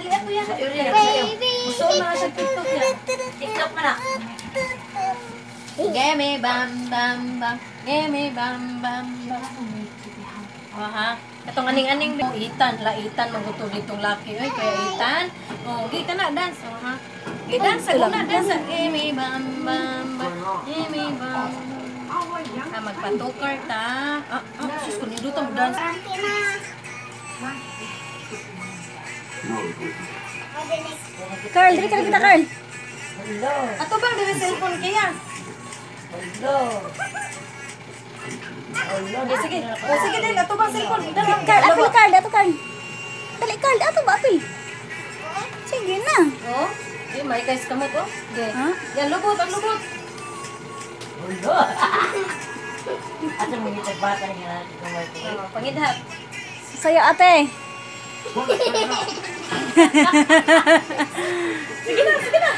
Lihat ko yan. Gusto na sa TikTok yan. TikTok mo na. Gimme bam bam bam. Gimme bam bam bam. Aha. Katong aning-aning Itan, laitan maguto ditong laki. Oy, kaya Itan. Oh, gita na dance. Aha. Dance sa una, dance. Gimme bam bam bam. Gimme bam. Magpatukar ta. Sus ko nindo tong dance. Carl, dali ka kita, Carl. Ato bang dili cellphone kaya? Sige. Oh, sige din. Ato bang cellphone? Carl, apil, Carl. Ato, Carl. Dali, Carl. Ato ba, apil? Sige na. Oh, may guys kamot, oh. Ha? Yan, lubot, ang lubot. Asa mo yung tagbata niya natin kamay ko? Pangidhat. Sa'yo, ate. Sige na, sige na.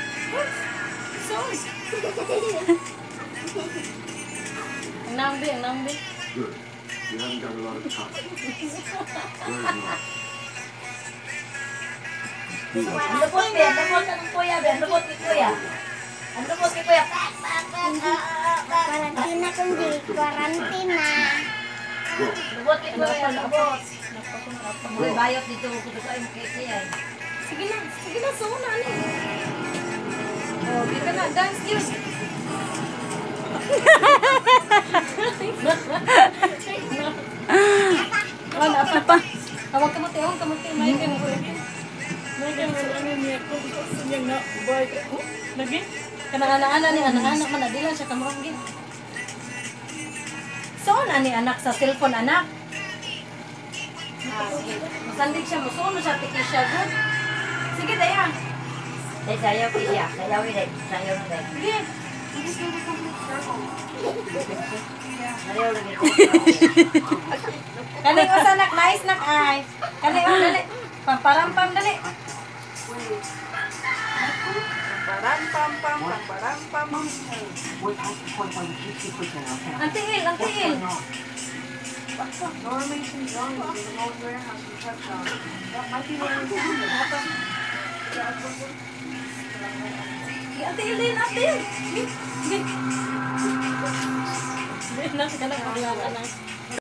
Ang nambi, ang nambi. Good. You haven't got a lot of time. Very nice. Ang lupot, be. Ang lupot ng kuya, be. Ang lupot ni kuya. Ang lupot ni kuya. Karantina kundi, karantina. Lupot ni kuya, lupot. May bayot dito ko sa yung cake niya. Sige na, suna ni. Oh, di ka na, dance, yun. Ano, apa pa? Hawag kamuti, may ka mo. May ka mo, ano niya, kung gusto niya na, boy. Lagi? Kanang-ana ni, anak-anak man, adilan siya kamuranggin. Saan ni anak sa cellphone, anak? Masandig siya, musuno siya, tiki siya, good. Sige, daya. Ay, sayaw ko siya. Sayaw ko rin. Sayaw na rin. Sige. Sayaw lagi ko. Kani o sanak, nice nak ay. Kani o dali. Pamparampam dali. Pamparampam. Antiil. Antiil din. Sige. Nasa ka na,